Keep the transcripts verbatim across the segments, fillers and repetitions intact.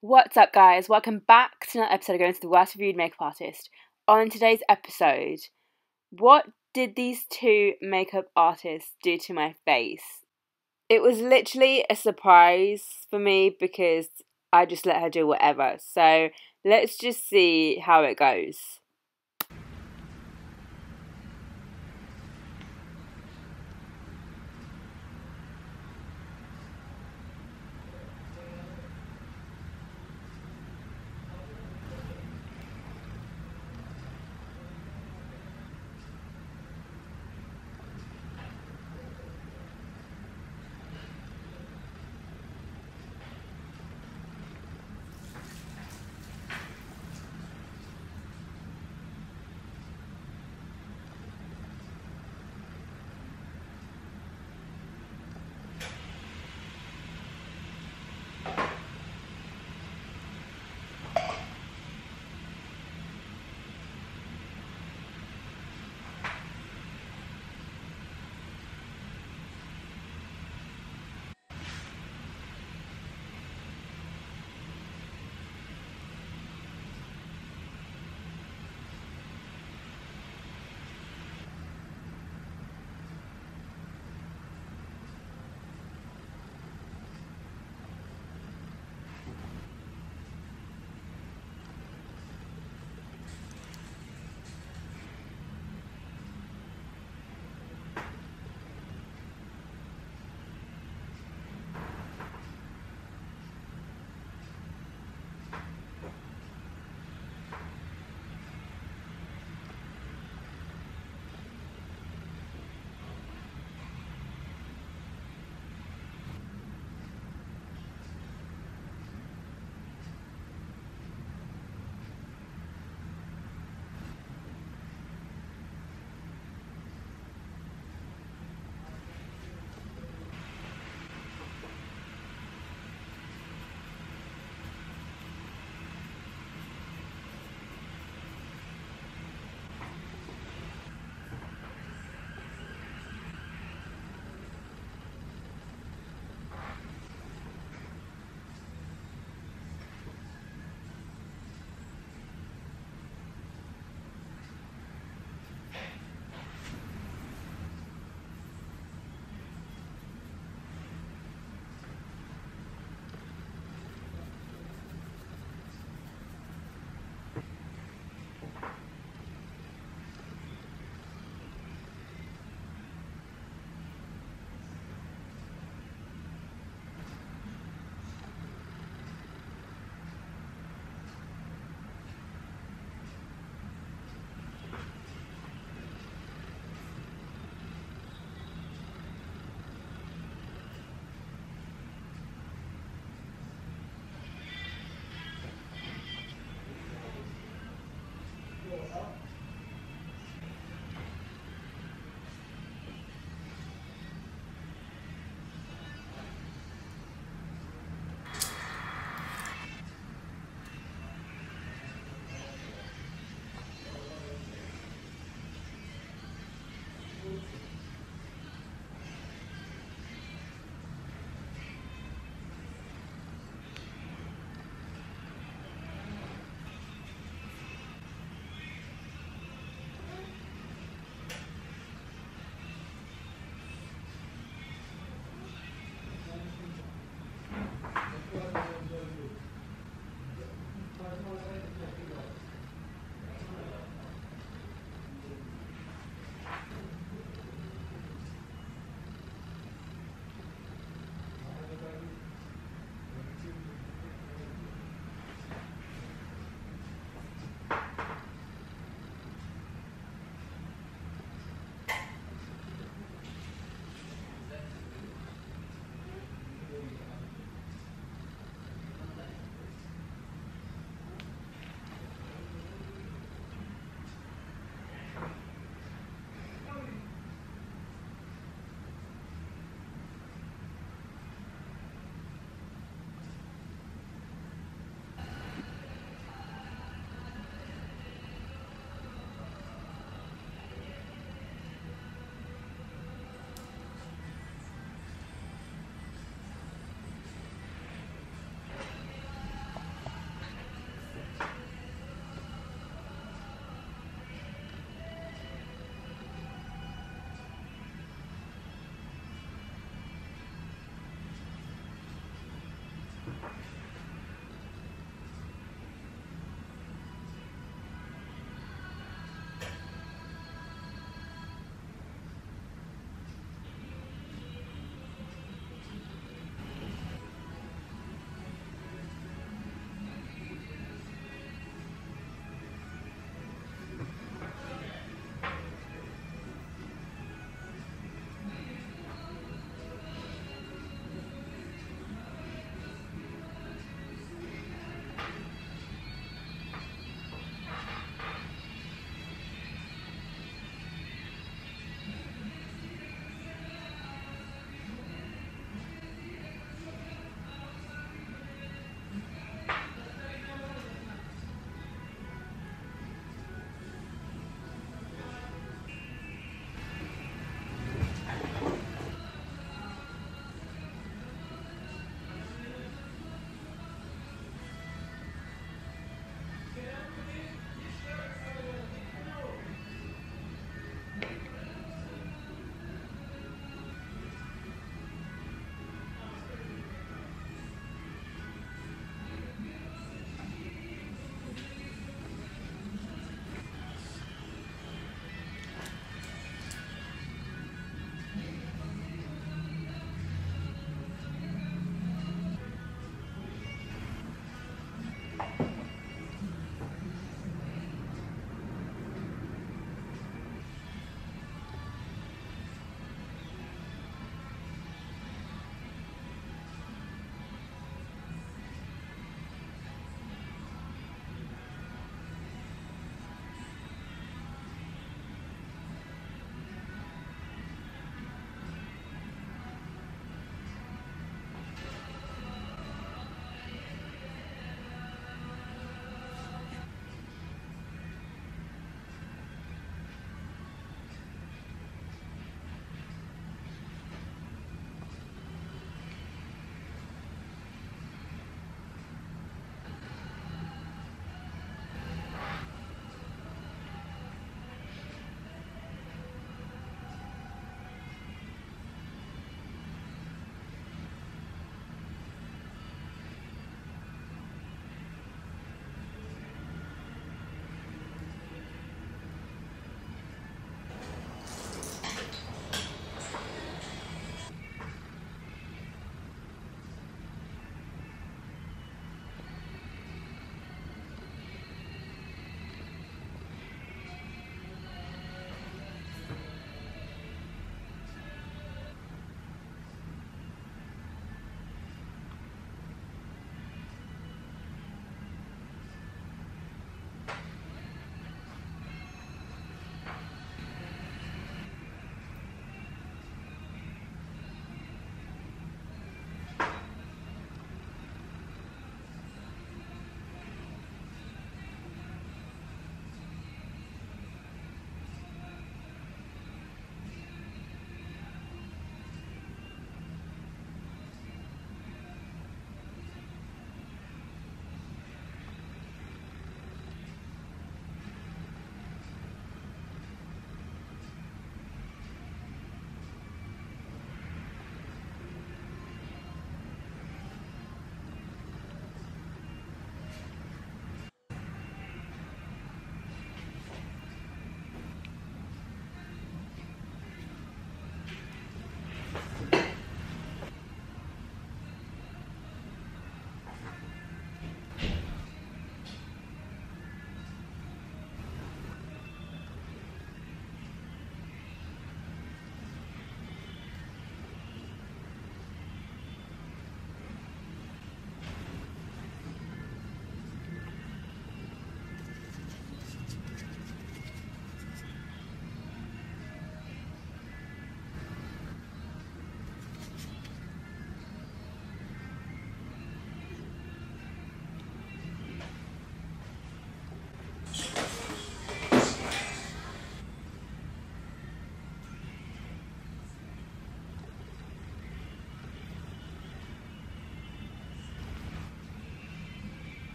What's up, guys? Welcome back to another episode of Going to the Worst Reviewed Makeup Artist. On today's episode, what did these two makeup artists do to my face? It was literally a surprise for me because I just let her do whatever. So let's just see how it goes.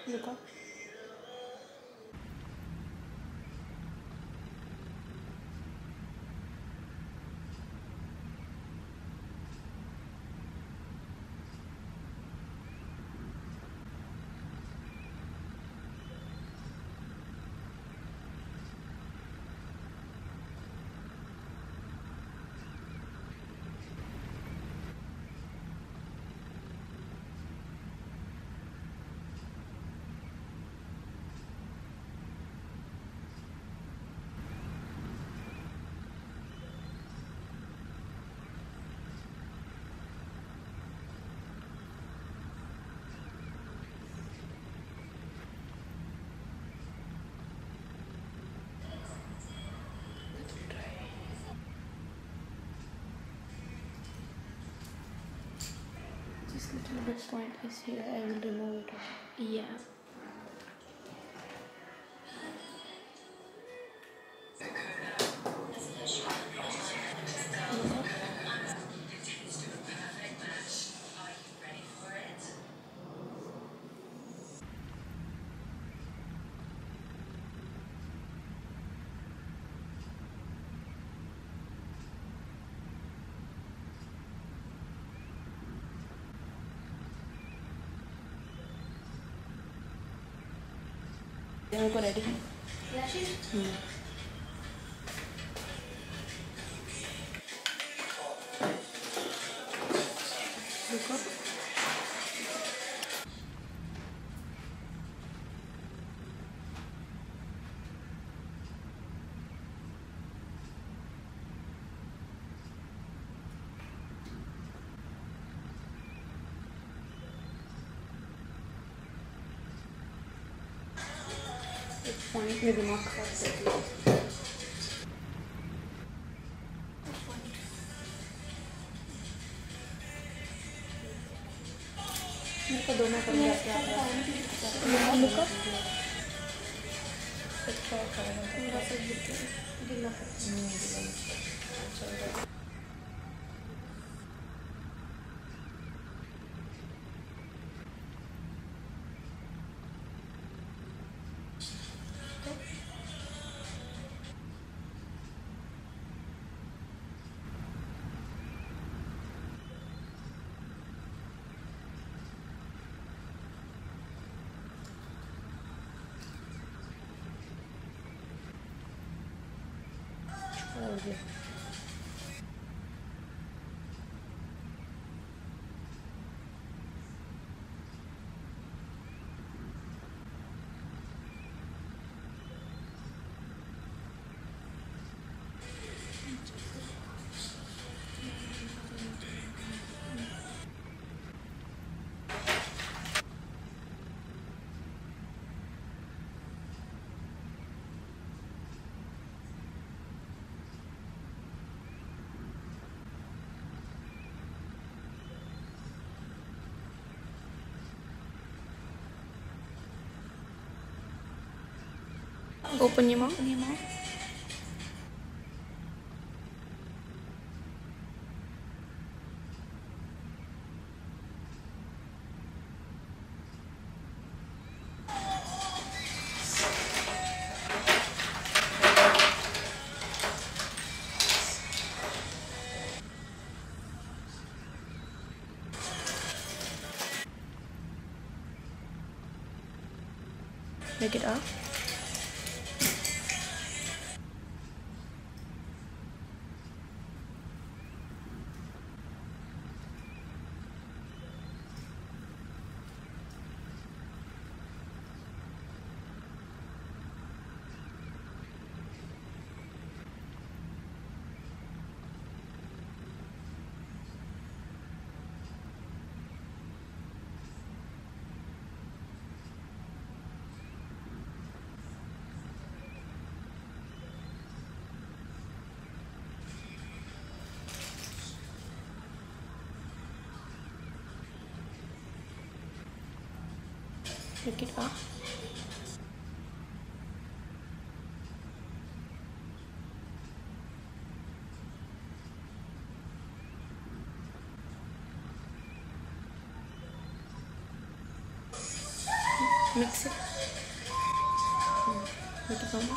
Look up. This little bit point is here. I will remove it. Yeah. Look up. Are you ready? Yeah, she's. Hmm. Look up. It's fine. Maybe not correctly. मेरे को दोनों कर लिया क्या है look up अच्छा करेगा पूरा सब गिला चल हो गया Open your mouth. Open your mouth. Make it up. Pick it up. Mix it. Lite panna.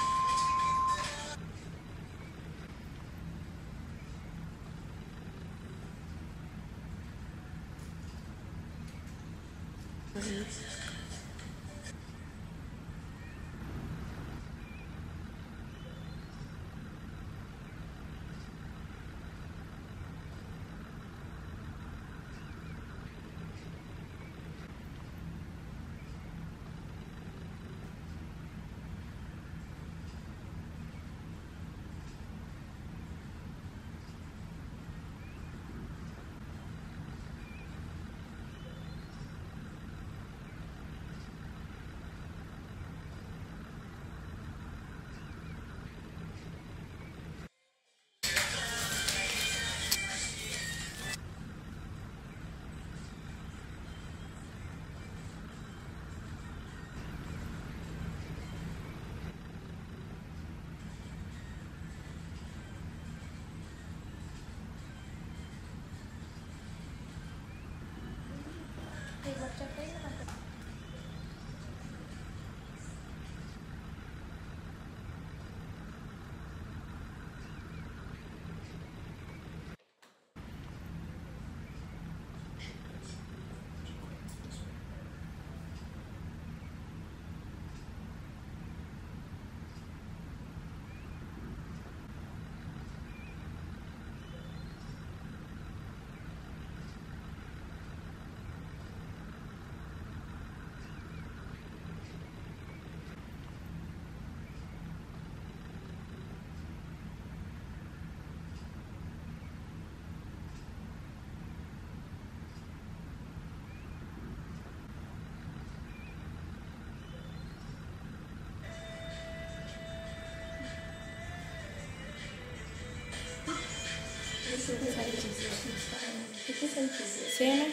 Cena.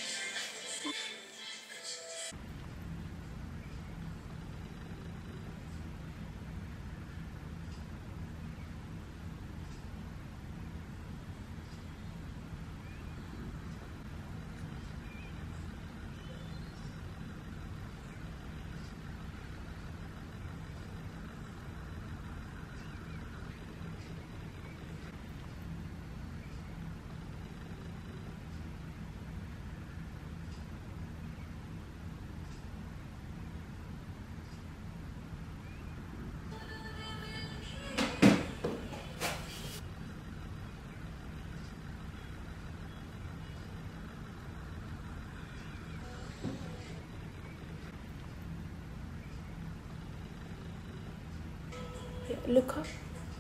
Look up.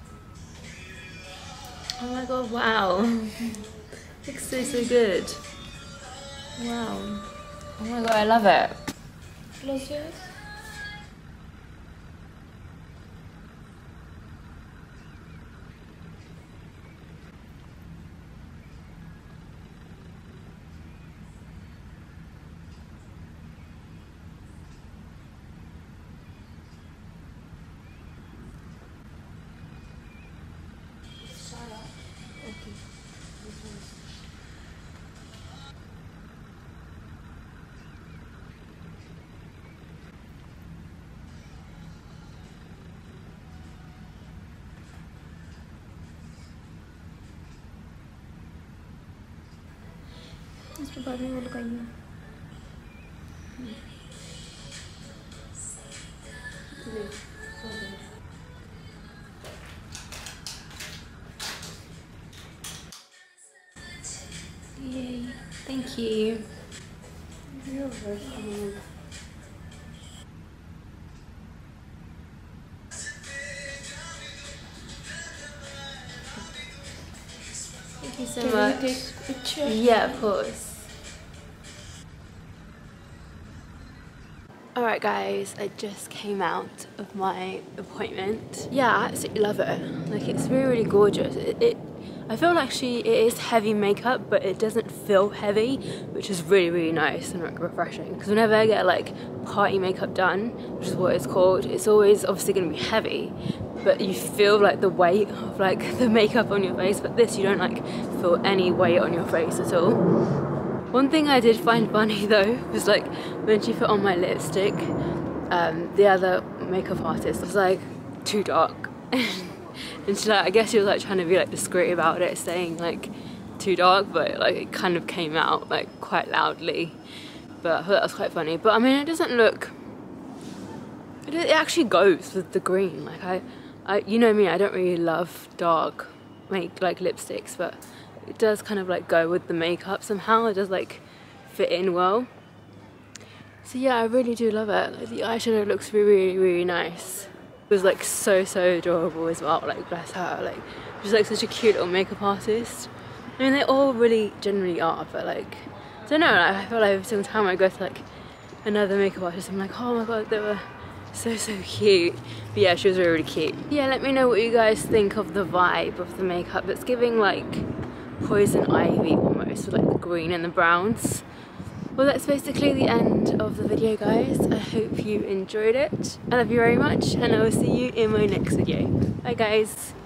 Oh my god, wow. Looks so, so good. Wow. Oh my god, I love it. Close your eyes. इसके बाद में वो लगाइए Yay. Thank you. You're welcome. Thank you so Can much. you take a picture? Yeah, of course. Alright guys, I just came out of my appointment. Yeah, I absolutely love it. Like, it's really, really gorgeous. It, it I feel like actually it is heavy makeup, but it doesn't feel heavy, which is really, really nice and like refreshing. Because whenever I get like party makeup done, which is what it's called, it's always obviously going to be heavy, but you feel like the weight of like the makeup on your face. But this, you don't like feel any weight on your face at all. One thing I did find funny though was like when she put on my lipstick, um, the other makeup artist was like, too dark. And she like, I guess she was like trying to be like discreet about it, saying like too dark, but like it kind of came out like quite loudly. But I thought that was quite funny. But I mean, it doesn't look, it, it actually goes with the green. Like I, I, you know me, I don't really love dark make like lipsticks, but it does kind of like go with the makeup somehow. It does like fit in well. So yeah, I really do love it. Like, the eyeshadow looks really, really nice. It was like so, so adorable as well. Like bless her, like she's like such a cute little makeup artist. I mean, they all really generally are, but like, I don't know, like, I feel like every single time I go to like another makeup artist, I'm like, oh my god, they were so, so cute. But yeah, she was really, really cute. Yeah, let me know what you guys think of the vibe of the makeup. It's giving like poison ivy almost, with like the green and the browns. Well, that's basically the end of the video, guys. I hope you enjoyed it. I love you very much, and I will see you in my next video. Bye, guys.